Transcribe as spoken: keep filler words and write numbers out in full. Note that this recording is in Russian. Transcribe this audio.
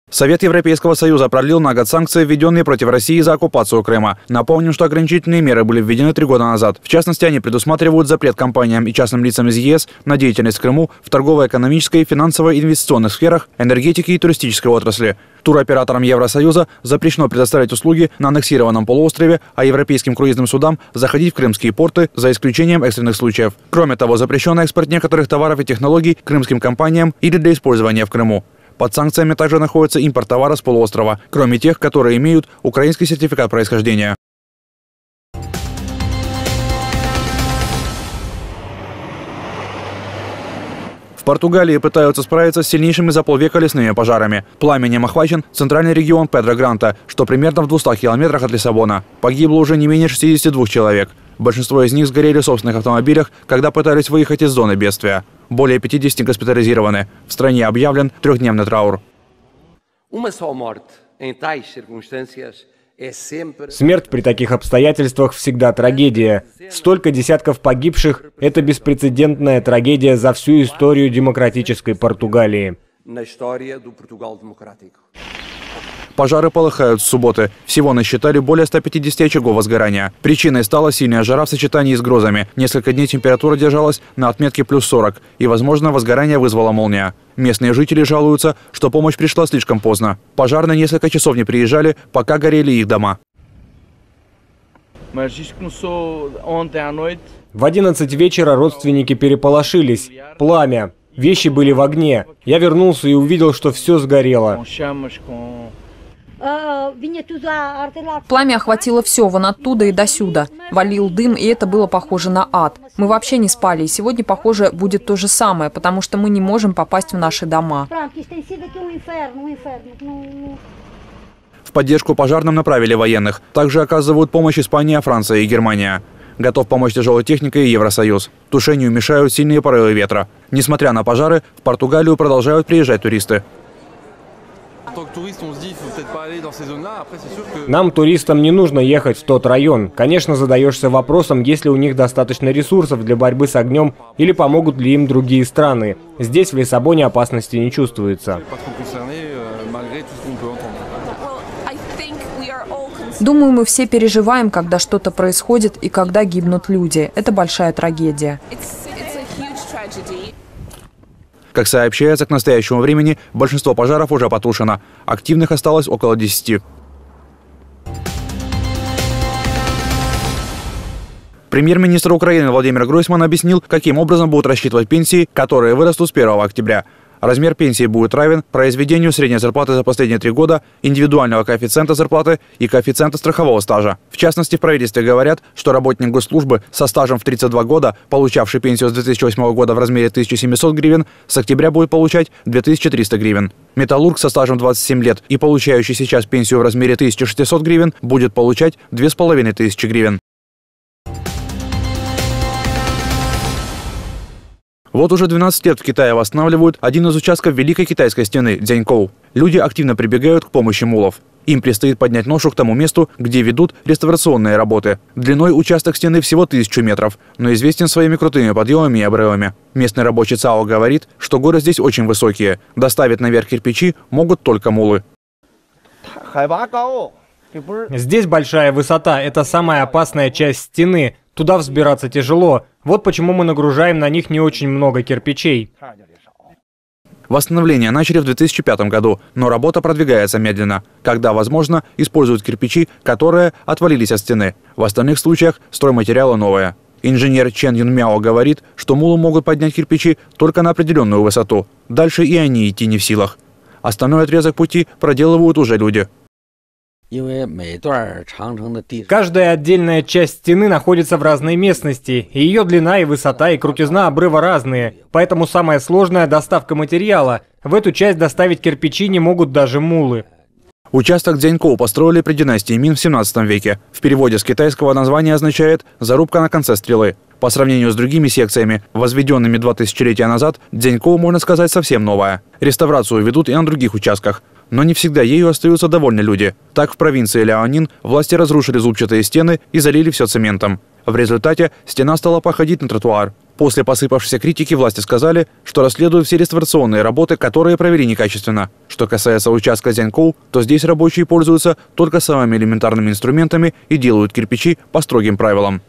Совет Европейского Союза продлил на год санкции, введенные против России за оккупацию Крыма. Напомним, что ограничительные меры были введены три года назад. В частности, они предусматривают запрет компаниям и частным лицам из ЕС на деятельность в Крыму в торгово-экономической, финансово-инвестиционных сферах, энергетике и туристической отрасли. Туроператорам Евросоюза запрещено предоставлять услуги на аннексированном полуострове, а европейским круизным судам заходить в крымские порты за исключением экстренных случаев. Кроме того, запрещен экспорт некоторых товаров и технологий крымским компаниям или для использования в Крыму. Под санкциями также находится импорт товара с полуострова, кроме тех, которые имеют украинский сертификат происхождения. В Португалии пытаются справиться с сильнейшими за полвека лесными пожарами. Пламенем охвачен центральный регион Педро-Гранта, что примерно в двухстах километрах от Лиссабона. Погибло уже не менее шестидесяти двух человек. Большинство из них сгорели в собственных автомобилях, когда пытались выехать из зоны бедствия. Более пятидесяти госпитализированы. В стране объявлен трехдневный траур. Смерть при таких обстоятельствах всегда трагедия. Столько десятков погибших – это беспрецедентная трагедия за всю историю демократической Португалии. Пожары полыхают с субботы. Всего насчитали более ста пятидесяти очагов возгорания. Причиной стала сильная жара в сочетании с грозами. Несколько дней температура держалась на отметке плюс сорок. И, возможно, возгорание вызвала молния. Местные жители жалуются, что помощь пришла слишком поздно. Пожарные несколько часов не приезжали, пока горели их дома. В одиннадцать вечера родственники переполошились. Пламя. Вещи были в огне. Я вернулся и увидел, что все сгорело. Пламя охватило все, вон оттуда и досюда. Валил дым, и это было похоже на ад. Мы вообще не спали, и сегодня, похоже, будет то же самое, потому что мы не можем попасть в наши дома. В поддержку пожарным направили военных. Также оказывают помощь Испания, Франция и Германия. Готов помочь тяжелой техникой и Евросоюз. Тушению мешают сильные порывы ветра. Несмотря на пожары, в Португалию продолжают приезжать туристы. Нам, туристам, не нужно ехать в тот район. Конечно, задаешься вопросом, есть ли у них достаточно ресурсов для борьбы с огнем или помогут ли им другие страны. Здесь, в Лиссабоне, опасности не чувствуется. Думаю, мы все переживаем, когда что-то происходит и когда гибнут люди. Это большая трагедия. Как сообщается, к настоящему времени большинство пожаров уже потушено. Активных осталось около десяти. Премьер-министр Украины Владимир Гройсман объяснил, каким образом будут рассчитывать пенсии, которые вырастут с первого октября. Размер пенсии будет равен произведению средней зарплаты за последние три года, индивидуального коэффициента зарплаты и коэффициента страхового стажа. В частности, в правительстве говорят, что работник госслужбы со стажем в тридцать два года, получавший пенсию с две тысячи восьмого года в размере тысячи семисот гривен, с октября будет получать две тысячи триста гривен. Металлург со стажем двадцать семь лет и получающий сейчас пенсию в размере тысячи шестисот гривен будет получать две тысячи пятьсот гривен. Вот уже двенадцать лет в Китае восстанавливают один из участков Великой Китайской стены – Дзянькоу. Люди активно прибегают к помощи мулов. Им предстоит поднять ношу к тому месту, где ведут реставрационные работы. Длиной участок стены всего тысячу метров, но известен своими крутыми подъемами и обрывами. Местный рабочий Цао говорит, что горы здесь очень высокие. Доставить наверх кирпичи могут только мулы. Здесь большая высота – это самая опасная часть стены. Туда взбираться тяжело. Вот почему мы нагружаем на них не очень много кирпичей. Восстановление начали в две тысячи пятом году, но работа продвигается медленно. Когда возможно, используют кирпичи, которые отвалились от стены. В остальных случаях стройматериалы новые. Инженер Чен Юн Мяо говорит, что мулы могут поднять кирпичи только на определенную высоту. Дальше и они идти не в силах. Остальной отрезок пути проделывают уже люди. Каждая отдельная часть стены находится в разной местности, и ее длина и высота и крутизна обрыва разные, поэтому самая сложная доставка материала. В эту часть доставить кирпичи не могут даже мулы. Участок Дзянькоу построили при династии Мин в семнадцатом веке. В переводе с китайского название означает «зарубка на конце стрелы». По сравнению с другими секциями, возведенными два тысячелетия назад, Дзянькоу, можно сказать, совсем новая. Реставрацию ведут и на других участках. Но не всегда ею остаются довольны люди. Так, в провинции Ляонин власти разрушили зубчатые стены и залили все цементом. В результате стена стала походить на тротуар. После посыпавшейся критики власти сказали, что расследуют все реставрационные работы, которые провели некачественно. Что касается участка Зянькоу, то здесь рабочие пользуются только самыми элементарными инструментами и делают кирпичи по строгим правилам.